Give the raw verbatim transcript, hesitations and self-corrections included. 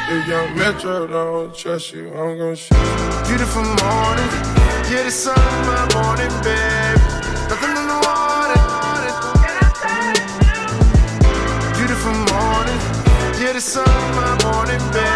If young Metro don't trust you, I'm gon' shoot you. Beautiful morning, yeah, the sun in my morning, babe. Nothing in the water. Beautiful morning, yeah, the sun in my morning, babe.